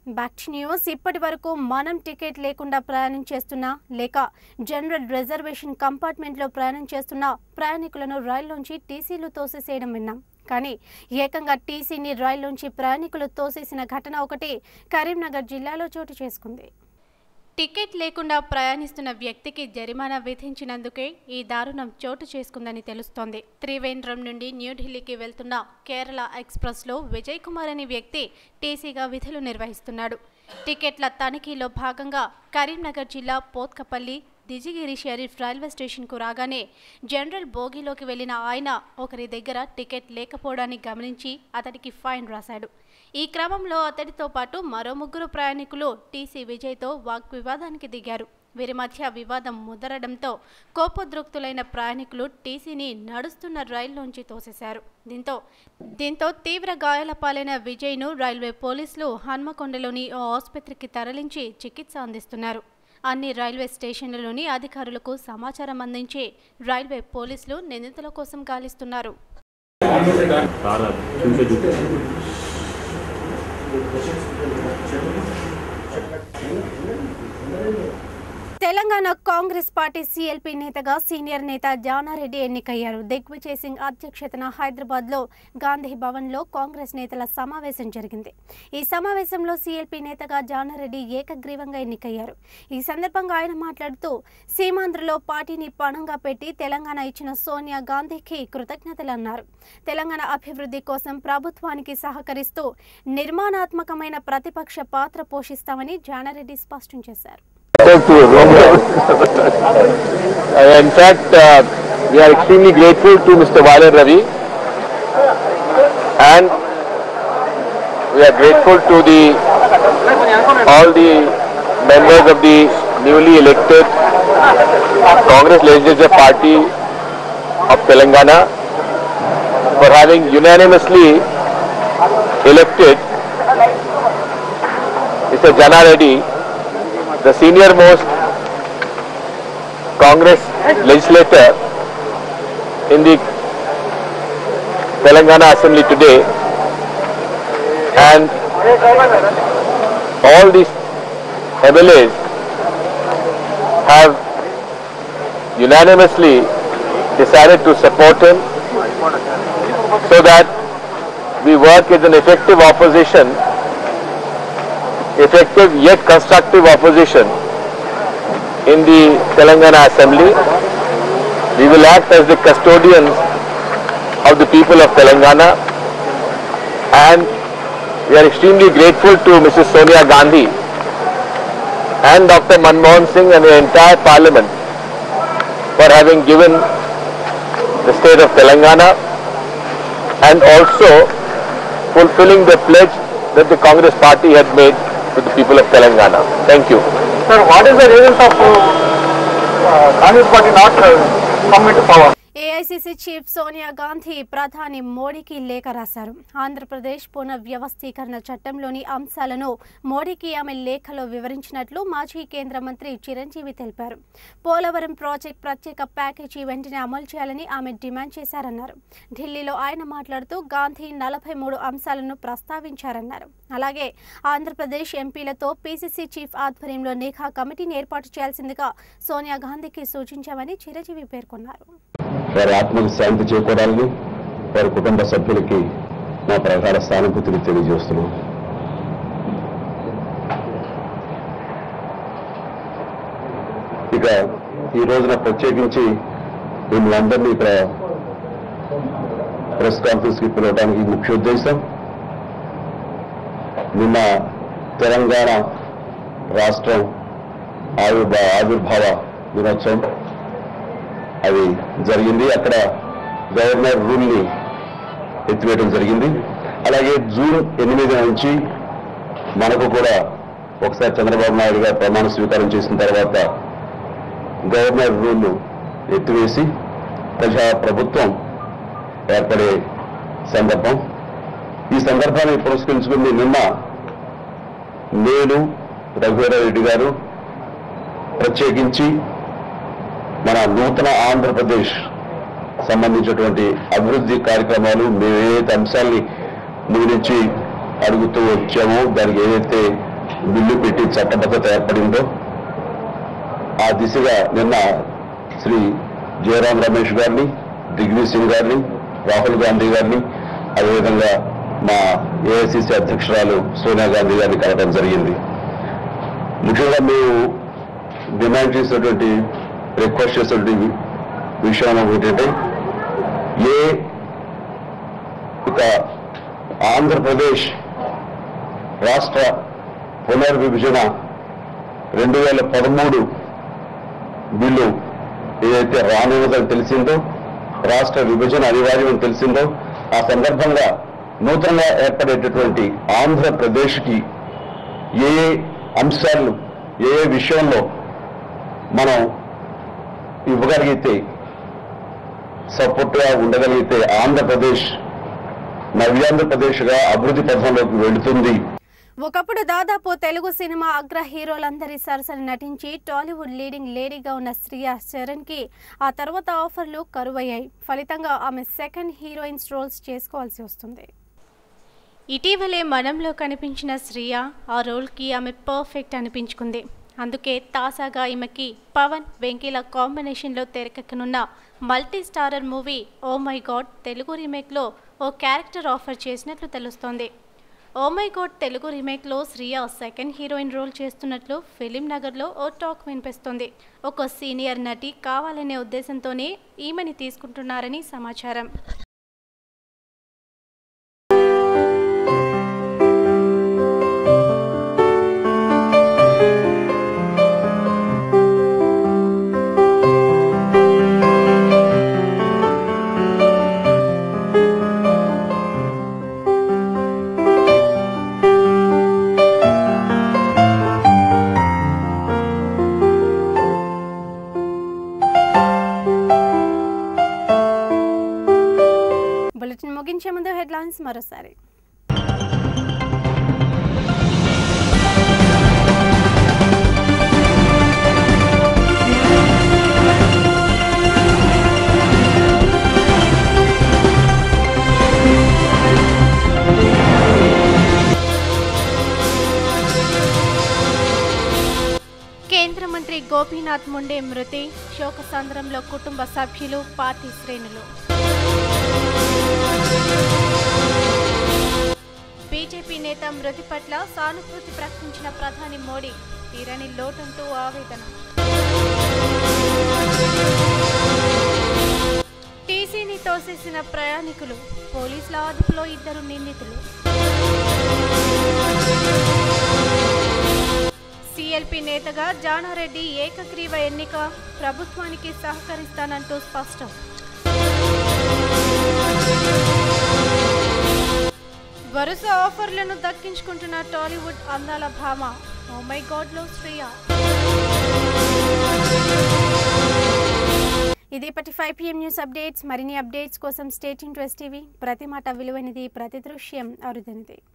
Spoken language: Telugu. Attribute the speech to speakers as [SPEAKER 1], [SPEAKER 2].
[SPEAKER 1] Back to news. ఇప్పటి వరకు మనం టికెట్ లేకుండా ప్రయాణం చేస్తున్నా లేక జనరల్ రిజర్వేషన్ కంపార్ట్మెంట్లో ప్రయాణం చేస్తున్న ప్రయాణికులను రైల్లోంచి టీసీలు తోసేసేయడం విన్నాం. కానీ ఏకంగా టీసీని రైల్లోంచి ప్రయాణికులు తోసేసిన ఘటన ఒకటి కరీంనగర్ జిల్లాలో చోటు చేసుకుంది. టికెట్ లేకుండా ప్రయాణిస్తున్న వ్యక్తికి జరిమానా విధించినందుకే ఈ దారుణం చోటు చేసుకుందని తెలుస్తోంది. త్రివేంద్రం నుండి న్యూఢిల్లీకి వెళ్తున్న కేరళ ఎక్స్ప్రెస్లో విజయ్ కుమార్ అనే వ్యక్తి టీసీగా విధులు నిర్వహిస్తున్నాడు. టికెట్ల తనిఖీలో భాగంగా కరీంనగర్ జిల్లా పోత్కపల్లి దిజిగిరి షరీఫ్ రైల్వే స్టేషన్కు రాగానే జనరల్ బోగీలోకి వెళ్లిన ఆయన ఒకరి దగ్గర టికెట్ లేకపోవడాన్ని గమనించి అతడికి ఫైన్ రాశాడు. ఈ క్రమంలో అతడితో పాటు మరో ముగ్గురు ప్రయాణికులు టీసీ విజయ్తో వాగ్వివాదానికి దిగారు. వీరి మధ్య వివాదం ముదరడంతో కోపోద్రిక్తులైన ప్రయాణికులు టీసీని నడుస్తున్న రైల్లోంచి తోసేశారు. దీంతో తీవ్ర గాయాల పాలైన విజయ్ను రైల్వే పోలీసులు హన్మకొండలోని ఓ ఆసుపత్రికి తరలించి చికిత్స అందిస్తున్నారు. అన్ని రైల్వే స్టేషన్లలోని అధికారులకు సమాచారం అందించి రైల్వే పోలీసులు నిందితుల కోసం గాలిస్తున్నారు. తెలంగాణ కాంగ్రెస్ పార్టీ సీఎల్పీ నేతగా సీనియర్ నేత జానారెడ్డి ఎన్నికయ్యారు. దిగ్విజయ్ సింగ్ అధ్యక్షతన హైదరాబాద్లో గాంధీ భవన్లో కాంగ్రెస్ నేతల సమావేశం జరిగింది. ఈ సమావేశంలో సీఎల్పీ నేతగా జానారెడ్డి ఏకగ్రీవంగా ఎన్నికయ్యారు. ఈ సందర్భంగా ఆయన మాట్లాడుతూ సీమాంధ్రలో పార్టీని పణంగా పెట్టి తెలంగాణ ఇచ్చిన సోనియా గాంధీకి కృతజ్ఞతలన్నారు. తెలంగాణ అభివృద్ధి కోసం ప్రభుత్వానికి సహకరిస్తూ నిర్మాణాత్మకమైన ప్రతిపక్ష పాత్ర పోషిస్తామని జానారెడ్డి స్పష్టం చేశారు.
[SPEAKER 2] In fact, we are extremely grateful to Mr. Valan Ravi, and we are grateful to all the members of the newly elected Congress Legislative Party of Telangana for having unanimously elected Mr. Janareddy, the senior most Congress legislator in the Telangana Assembly today, and all these MLAs have unanimously decided to support him so that we work as an effective opposition, effective yet constructive opposition in the Telangana Assembly. We will act as the custodians of the people of Telangana, and we are extremely grateful to Mrs. Sonia Gandhi and Dr. Manmohan Singh and the entire Parliament for having given the state of Telangana and also fulfilling the pledge that the Congress Party had made to the people of Telangana. Thank you.
[SPEAKER 3] Sir, what is the reason of Congress Party not coming to power?
[SPEAKER 1] AICC chief Sonia Gandhi ప్రధాని మోడీకి లేఖ రాశారు. ఆంధ్రప్రదేశ్ పునర్వ్యవస్థీకరణ చట్టంలోని అంశాలను మోడీకి ఆమె లేఖలో వివరించినట్లు మాజీ కేంద్ర మంత్రి చిరంజీవి తెలిపారు. పోలవరం ప్రాజెక్ట్ ప్రత్యేక ప్యాకేజీ వెంటనే అమలు చేయాలని ఆమె డిమాండ్ చేశారన్నారు. ఢిల్లీలో ఆయన మాట్లాడుతూ గాంధీ 43 అంశాలను ప్రస్తావించారన్నారు. అలాగే ఆంధ్రప్రదేశ్ ఎంపీలతో పీసీసీ చీఫ్ ఆధ్వర్యంలో నిఘా కమిటీని ఏర్పాటు చేయాల్సిందిగా సోనియా గాంధీకి సూచించామని చిరంజీవి పేర్కొన్నారు.
[SPEAKER 4] వారి ఆత్మకు శాంతి చేకూరాలని వారి కుటుంబ సభ్యులకి నా ప్రగాఢ సానుభూతిని తెలియజేస్తున్నాం. ఇక ఈ రోజున ప్రత్యేకించి మిమ్మల్ని అందరినీ ఇక్కడ ప్రెస్ కాన్ఫరెన్స్కి పిలవడానికి ముఖ్య ఉద్దేశం, నిన్న తెలంగాణ రాష్ట్రం ఆవిర్భావ దినోత్సవం అది జరిగింది. అక్కడ గవర్నర్ రూల్ని ఎత్తివేయడం జరిగింది. అలాగే జూన్ 8 నుంచి మనకు కూడా ఒకసారి చంద్రబాబు నాయుడు గారు ప్రమాణ స్వీకారం చేసిన తర్వాత గవర్నర్ రూల్ను ఎత్తివేసి ప్రజా ప్రభుత్వం ఏర్పడే సందర్భం. ఈ సందర్భాన్ని పురస్కరించుకుని నిన్న నేను రఘువీరారెడ్డి గారు ప్రత్యేకించి మన నూతన ఆంధ్రప్రదేశ్ సంబంధించినటువంటి అభివృద్ధి కార్యక్రమాలు మేము ఏదైతే అంశాలని ముందు నుంచి అడుగుతూ వచ్చామో దానికి ఏదైతే బిల్లు పెట్టి చట్టబద్ధత ఏర్పడిందో ఆ దిశగా నిన్న శ్రీ జయరాం రమేష్ గారిని, దిగ్విజయ్ సింగ్ గారిని, రాహుల్ గాంధీ గారిని, అదేవిధంగా మా ఏఐసిసి అధ్యక్షురాలు సోనియా గాంధీ గారిని కలవడం జరిగింది. ముఖ్యంగా మేము డిమాండ్ చేసినటువంటి, రిక్వెస్ట్ చేసినటువంటి విషయం ఏంటంటే, ఇక ఆంధ్రప్రదేశ్ రాష్ట్ర పునర్విభజన 2013 బిల్లు ఏదైతే రానున్నదని తెలిసిందో, రాష్ట్ర విభజన అనివార్యమని తెలిసిందో, ఆ సందర్భంగా నూతనంగా ఏర్పడేటటువంటి ఆంధ్రప్రదేశ్కి ఏ అంశాలు, ఏ విషయంలో మనం ఇవ్వగలిగితే, సపోర్ట్గా ఉండగలిగితే ఆంధ్రప్రదేశ్ నవ్యాంధ్రప్రదేశ్గా అభివృద్ధి పథంలోకి వెళుతుంది.
[SPEAKER 1] ఒకప్పుడు దాదాపు తెలుగు సినిమా అగ్ర హీరోలందరి సరసన నటించి టాలీవుడ్ లీడింగ్ లేడీగా ఉన్న శ్రియా చరణ్ కి ఆ తర్వాత ఆఫర్లు కరువయ్యాయి. ఫలితంగా ఆమె సెకండ్ హీరోయిన్స్ రోల్స్ చేసుకోవాల్సి వస్తుంది. ఇటీవలే మనంలో కనిపించిన శ్రియా ఆ రోల్కి ఆమె పర్ఫెక్ట్ అనిపించుకుంది. అందుకే తాజాగా ఈమెకి పవన్, వెంకీల కాంబినేషన్లో తెరకెక్కనున్న multi starrer movie oh my god Telugu రీమేక్లో ఓ క్యారెక్టర్ ఆఫర్ చేసినట్లు తెలుస్తోంది. ఓ మై గాడ్ తెలుగు రీమేక్లో శ్రియా సెకండ్ హీరోయిన్ రోల్ చేస్తున్నట్లు ఫిలిం నగర్లో ఓ టాక్ వినిపిస్తోంది. ఒక సీనియర్ నటి కావాలనే ఉద్దేశంతోనే ఈమెని తీసుకుంటున్నారని సమాచారం. ముగించే ముందు హెడ్లైన్స్ మరోసారి. కేంద్ర మంత్రి గోపీనాథ్ ముండే మృతి, శోకసంద్రంలో కుటుంబ సభ్యులు, పార్టీ శ్రేణులు. బీజేపీ నేత మృతి పట్ల సానుభూతి ప్రకటించిన ప్రధాని మోడీ, తీరని లోటంటూ ఆవేదన. టీసీని తోసేసిన ప్రయాణికులు, పోలీసుల అదుపులో 2 నిందితులు. సీఎల్పీ నేతగా జానారెడ్డి ఏకగ్రీవ ఎన్నిక, ప్రభుత్వానికి సహకరిస్తానంటూ స్పష్టం. వరుస ఆఫర్లను దక్కించుకుంటున్న టాలీవుడ్ అందాల భామ ఓ మై గాడ్ లో శ్రియా. ఇది 5 PM న్యూస్ అప్డేట్స్. మరిన్ని అప్డేట్స్ కోసం స్టే ట్యూన్డ్ టు STV. ప్రతి మాట విలువైనది, ప్రతి దృశ్యం అరుదైనది.